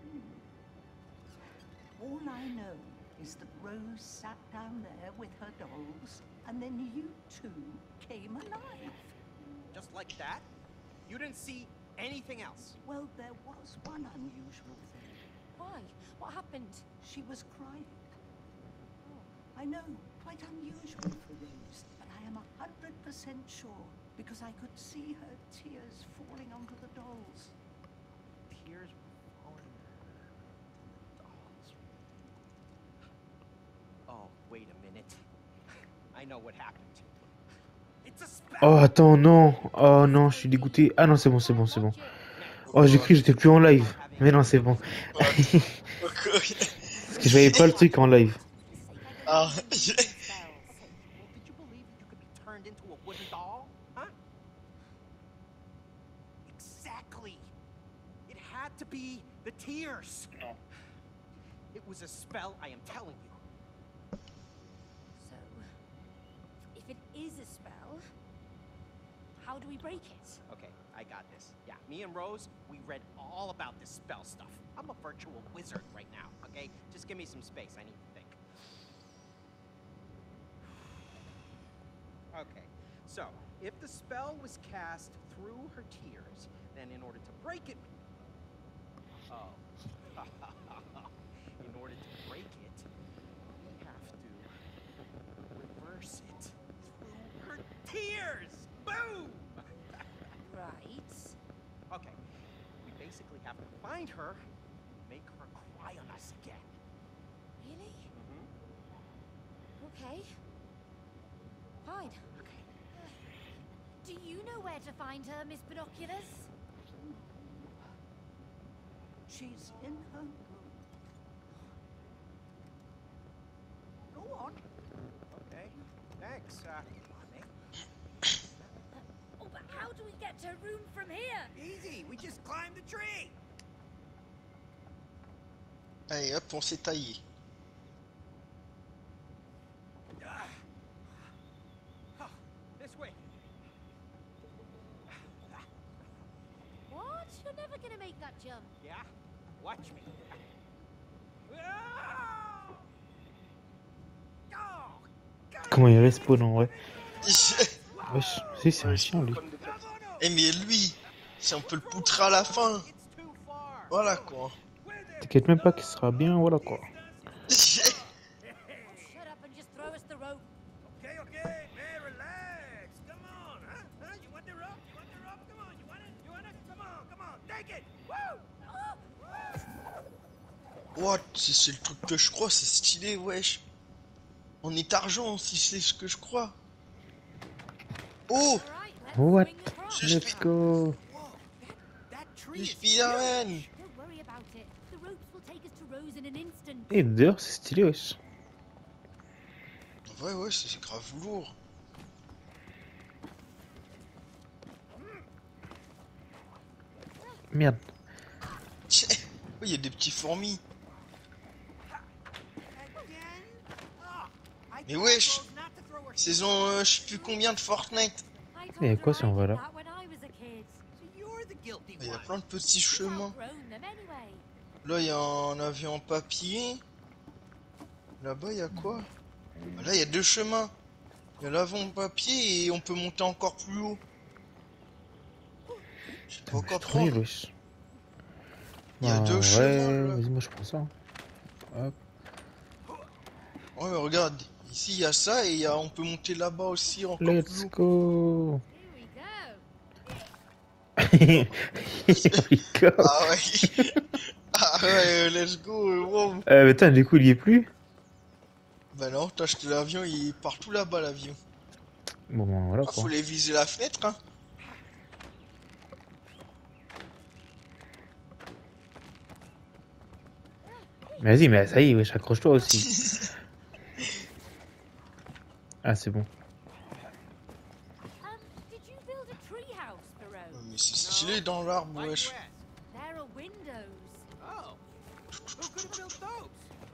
G: All I know is that Rose sat down there with her dolls, and then you two came alive.
F: just like that? You didn't see anything else?
G: Well, there was one unusual thing.
D: Why? What happened?
G: She was crying. I know, quite unusual for Rose, but I am a hundred percent sure because I could see her tears falling onto the dolls.
F: Tears were falling. Dolls. Oh, wait a minute. I know what happened.
E: It's a spell.
B: Oh, attends, non. Oh non, je suis dégoûté. Ah non, c'est bon, c'est bon, c'est bon. Oh, j'ai cru que j'étais plus en live. Mais non, c'est bon. Parce que je voyais pas le truc en live.
A: Ah,
F: Well, did you believe that you could be turned into a wooden doll? Huh? Exactly. It had to be the tears. It was a spell, I am telling you.
D: So, if it is a spell, how do we break it?
F: Okay, I got this. Yeah, me and Rose, we read all about this spell stuff. I'm a virtual wizard right now, okay? Just give me some space, I need to think. Okay, so, if the spell was cast through her tears, then in order to break it... Oh. In order to break it, we have to reverse it through her tears! Boom!
D: Right.
F: Okay, we basically have to find her, make her cry on us again.
D: Really?
F: Mm-hmm.
D: Okay. Fine.
F: Okay.
D: Do you know where to find her, Miss Binoculars?
G: She's in her room. Go on.
F: Okay. Thanks. Uh,
D: Oh, but how do we get to her room from here?
E: Easy, we just climb the tree.
A: Allez hop, on s'est taillé.
F: Ah. Oh, this way.
D: What? You're never gonna make that jump.
F: Yeah? Watch me. Ah! Oh, God.
B: Comment il respawn en vrai? Wesh, si c'est un chien lui.
A: Eh mais lui, si on peut le poutrer à la fin.
F: It's too far.
A: Voilà quoi.
B: T'inquiète même pas qu'il sera bien, voilà quoi.
D: Shut up and just throw us the rope.
E: Okay, okay, man, relax. Come on, huh? Huh? You want the rope? You want the rope? Come on, you want it? You want it? Come on, come on, take it. Woo!
A: What? C'est le truc que je crois, c'est stylé, wesh. On est argent si c'est ce que je crois. Oh!
D: All right, let's
B: What?
D: swing across.
A: Je
B: Let's go.
E: Whoa, that, that tree
A: Le
E: is
A: Spider-Man!
D: Don't worry about it. The ropes will take us to Rose in an instant.
B: Et dehors c'est stylé wesh.
A: Ouais, ouais, c'est grave lourd.
B: Merde.
A: Tiens, il y a des petits fourmis.
E: again. Oh, I
A: Mais
E: told
A: wesh,
E: Rose not to throw her
A: saison euh, je sais plus combien de Fortnite.
D: I
B: Et
D: told
B: quoi
D: her
B: si
D: I
B: on va
D: did
B: là?
D: that when I was a kid.
E: So you're the guilty
A: Il y a
E: one.
A: plein de petits
D: We've
A: chemins.
D: outgrown them anyway.
A: Là, il y a un avion en papier. Là-bas, il y a quoi? Ah, là, il y a deux chemins. Il y a l'avion en papier et on peut monter encore plus haut. Je sais pas
B: Putain, mais je
A: quoi
B: suis trop nul
A: prendre.
B: wesh.
A: Il y a
B: Bah,
A: deux
B: ouais,
A: chemins, là.
B: vas-y moi je prends ça. Hop.
A: Ouais, mais regarde. Ici, il y a ça et il y a... on peut monter là-bas aussi encore plus
B: Let's
A: haut.
B: go.
D: Here we go.
B: Here we go.
A: Ah ouais. Ah ouais, let's go. euh, Wow.
B: Euh, mais attends, du coup il y est plus?
A: Bah non, t'as acheté l'avion, il est partout là-bas, l'avion.
B: Bon ben voilà
A: Ah,
B: quoi.
A: faut les viser la fenêtre, hein.
B: Mais vas-y, mais ça y est, wesh, accroche-toi aussi. Ah c'est bon.
D: Um, did you build a tree house for
A: Ouais,
D: Rose?
A: mais c'est stylé dans l'arbre,
F: Why
A: wesh.
F: you ask?
D: There are windows.
F: Oh. Who could have built those?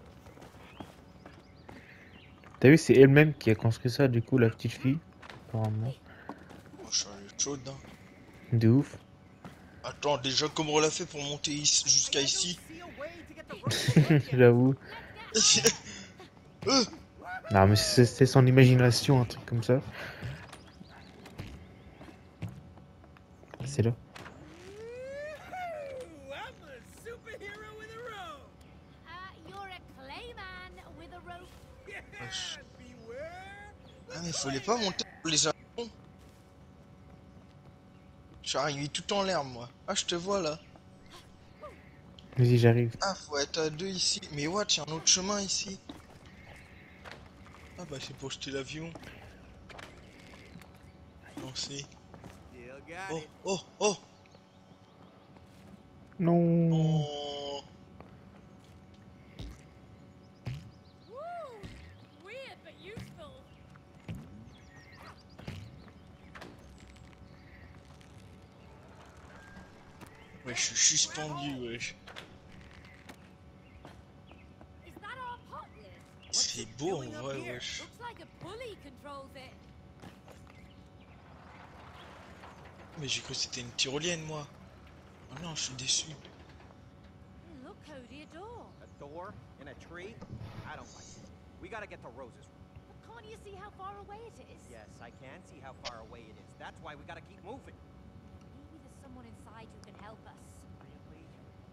B: T'as vu, c'est elle-même qui a construit ça, du coup, la petite fille. Apparemment.
A: Oh, je suis chaude, hein.
B: De ouf.
A: Attends, déjà, comment on l'a fait pour monter ici- jusqu'à ici?
E: See a way to get the rope again.
B: J'avoue.
A: Euh,
B: Non, mais c'est c'est son imagination, un truc comme ça. C'est là.
E: Woo! I'm a superhero with a rope.
D: Uh, you're a clayman with a rope.
E: Yeah, beware.
A: Ah, mais fallait pas monter pour les avions. Je suis arrivé tout en l'air, moi. Ah, je te vois là.
B: Vas-y, j'arrive.
A: Ah, faut être à deux ici. Mais what, il y a un autre chemin ici. Ah, bah, c'est pour jeter l'avion. Non, c'est.
E: Still got
A: Oh,
E: it.
A: oh, oh.
B: Non.
A: Oh.
D: Woo! Weird but useful.
A: Ouais, je suis suspendu, wesh. C'est beau en vrai, wesh.
D: Looks like a pulley controls it.
A: Mais j'ai cru que c'était une tyrolienne, moi. Oh non, je suis déçu.
D: Look, Cody, a door.
F: A door in a tree? I don't like it. We gotta get to Rose's room.
D: But can't you see how far away it is?
F: Yes, I can see how far away it is. That's why we gotta keep moving.
D: Maybe there's someone inside who can help us.
F: Really?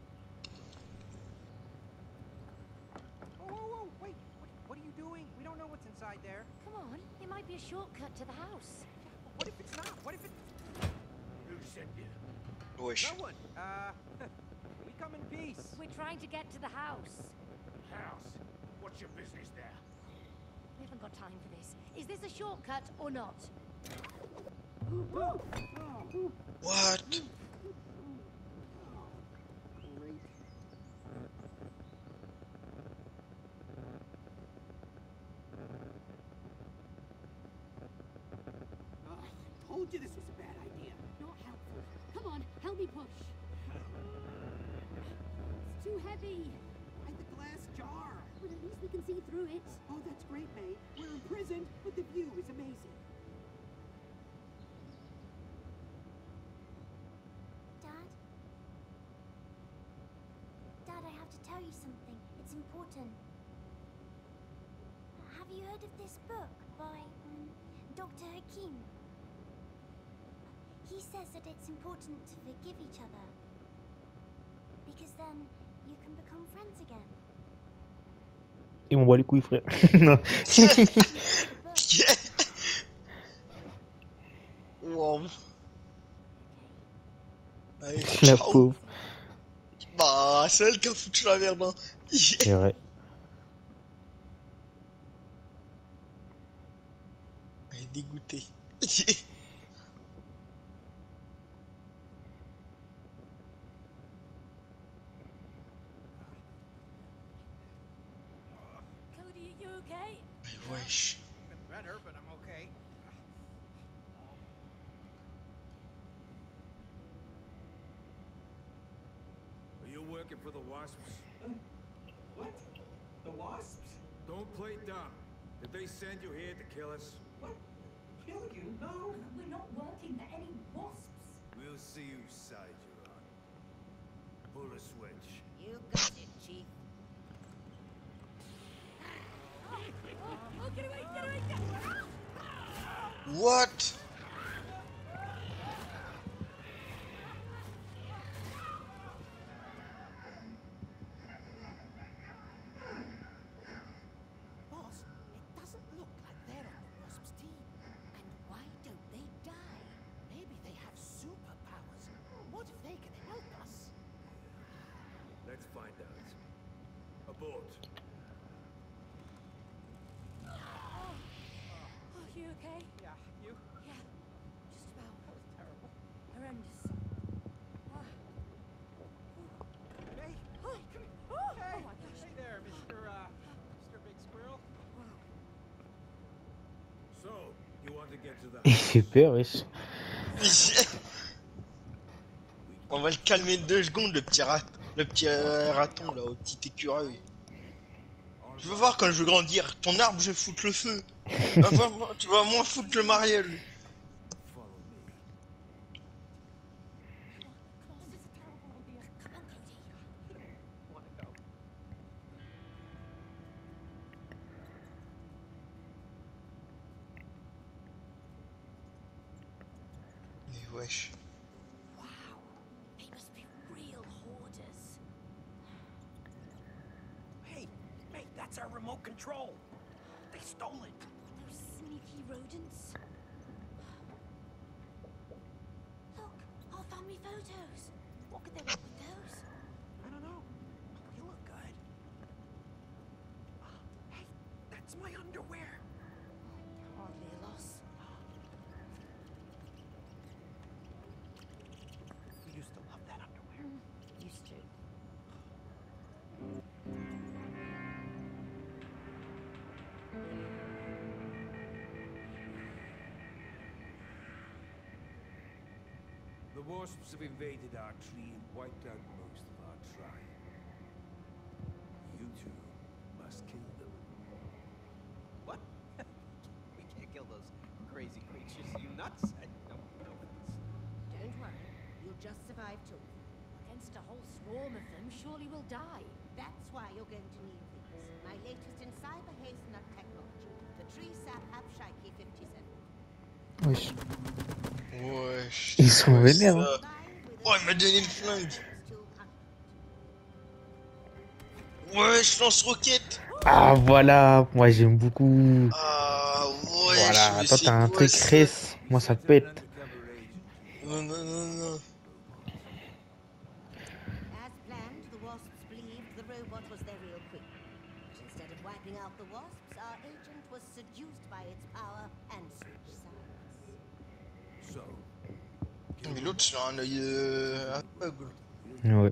F: Whoa, whoa, whoa! Wait! What, what are you doing? We don't know what's inside there.
D: Come on, it might be a shortcut to the house.
F: What if it's not? What if it...
E: Who sent you?
A: Wesh.
F: No one. Uh, we come in peace.
D: We're trying to get to the house.
E: House. What's your business there?
D: We haven't got time for this. Is this a shortcut or not?
A: What?
E: Oh, I told you this was a bad idea.
D: Not helpful. Come on, help me push. It's too heavy.
E: Why the glass jar?
D: But at least we can see through it.
E: Oh, that's great, May. We're imprisoned, but the view is amazing.
H: Dad? Dad, I have to tell you something. It's important. Have you heard of this book by um, Doctor Hakim? He says that it's important to forgive each other. Because then you can become friends again.
B: Il m'envoie les couilles, frère. Non.
A: Wow. Allez,
B: La
A: ciao.
B: pauvre.
A: Bah, c'est elle qui a foutu la merde, hein.
B: C'est vrai.
A: Elle est dégoûtée.
D: Cody, are you okay?
A: Mais wesh.
F: Been better, but I'm okay.
I: Are you working for the Wasps?
E: What? The wasps?
I: Don't play dumb. Did they send you here to kill us?
E: What? Kill you? No.
D: We're not working for any wasps.
I: We'll see whose side you're on. Pull a switch.
C: You got it, Chief.
D: Oh, oh, get away, get away, get away!
A: What?
C: Boss, it doesn't look like they're on the Wasp's team. And why don't they die? Maybe they have superpowers. What if they can help us?
I: Let's find out. Abort.
D: Oh, you okay?
F: Yeah, you?
D: Yeah, just about.
F: That was terrible.
D: Horrendous. Ah.
F: May?
D: Oh,
F: Hey, come here.
D: oh,
F: Hey,
D: oh my gosh.
F: hey there, Mister Uh, Mister Big Squirrel.
I: So, you want to get to the
B: J'ai peur, wesh.
A: On va le calmer deux secondes, le petit rat, le petit euh, raton là, au petit écureuil. Tu vas voir quand je vais grandir, ton arbre je vais foutre le feu. Tu vas voir, tu vas moins foutre le mariel.
I: follow me?
D: This is a terrible idea. Come on, Cody.
F: Wanna go?
A: Mais wesh.
D: Wow, they must be real hoarders.
E: Hey, May, that's our remote control. They stole it.
D: Those sneaky rodents.
H: Look, our family photos. What could they want with those?
E: I don't know. You look good. Hey, that's my underwear.
D: Hardly a loss.
E: You used to love that underwear.
D: Used to.
I: The Wasps have invaded our tree and wiped out most of our tribe. You two must kill them.
C: just survive too.
D: Against a whole swarm of them, surely we'll die.
C: That's why you're going to need these. My latest in cyber hazelnut technology. The tree sap Abshaki fifty-seven.
B: Wesh.
A: Wesh.
B: Ils sont vénères, hein.
A: Ça. Oh, il m'a donné le flingue. Wesh, lance-roquette.
B: Ah, voilà. Moi, j'aime beaucoup.
A: Ah, wesh.
B: Voilà.
A: mais
B: Toi,
A: c'est
B: t'as un
A: quoi
B: truc
A: ça?
B: res. Moi, ça pète.
A: Non, non, non, non.
C: As planned, the wasps believed the robot was their real queen. But instead of wiping out the wasps, our agent was seduced by its power and switched sides.
I: So,
A: Mais l'autre, c'est un œil euh, aveugle.
B: Ouais.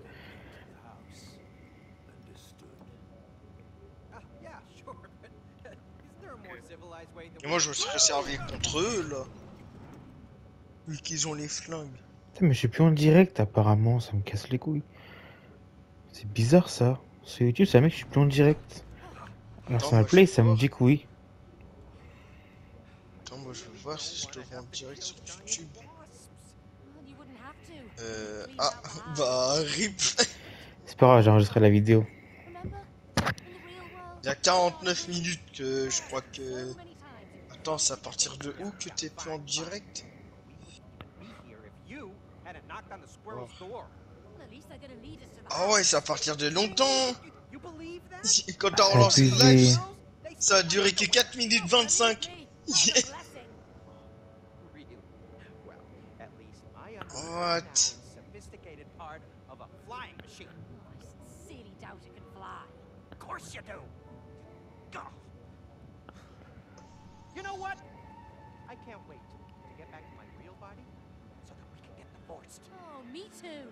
F: Ah, yeah, sure, but isn't there a more civilized way than
A: Et moi, je me serais servi contre eux, là. Vu qu'ils ont les flingues.
B: Putain, mais je suis plus en direct, apparemment. Ça me casse les couilles. C'est bizarre, ça. Sur YouTube, ça met que je suis plus en direct. Alors,
A: Attends,
B: sur ma
A: moi,
B: play,
A: je
B: ça me
A: vois.
B: dit que oui.
A: Attends, moi, je veux voir si je te vois en direct sur YouTube.
D: Well, you wouldn't have to.
A: Euh...
D: Cleaned
A: Ah,
D: out the hive.
A: bah, rip.
B: C'est pas grave, j'ai enregistré la vidéo.
D: Remember? In the real world,
A: Il y a quarante-neuf minutes que je crois que...
D: so many times.
A: Attends, c'est à partir de où que t'es plus en direct?
F: be here if you hadn't knocked on the squirrel's door.
D: Well, at least they're gonna lead us to the
A: Ah ouais, c'est à partir de longtemps.
F: You, you believe that?
A: Quand t'as relancé le
B: Abusé.
A: live, ça a duré que quatre minutes vingt-cinq.
D: That's a blessing.
F: Really? Well, at least I
A: What?
F: understand now the sophisticated part of a flying machine.
D: I sincerely doubt it can fly.
F: Of course you do. Gah. You know what? I can't wait to get back to my real body so that we can get divorced.
D: Oh, me too.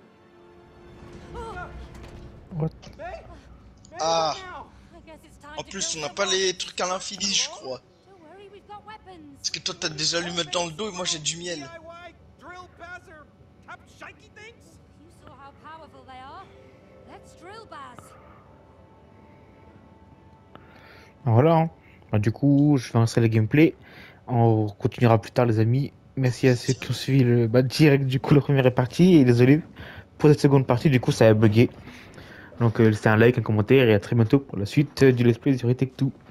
B: What?
F: Hey,
A: Ah.
F: now.
D: I guess it's time
A: En
D: to
A: plus,
D: kill
A: on n'a
D: some
A: pas les
D: wasps.
A: trucs à l'infini, je crois.
D: Don't worry, we've got weapons.
A: Parce que toi, t'as des allumettes dans le dos et moi, j'ai du miel.
F: D I Y drill passer top shaky things.
D: You saw how powerful they are. Let's drill, Baz.
B: Voilà. Hein. Bah, du coup, je vais lancer le gameplay. On continuera plus tard, les amis. Merci à ceux qui ont suivi le bah, direct. Du coup, la première est partie. Et désolé pour cette seconde partie. Du coup, ça a bugué. Donc, euh, laissez un like, un commentaire. Et à très bientôt pour la suite euh, du Let's Play sur Tech deux.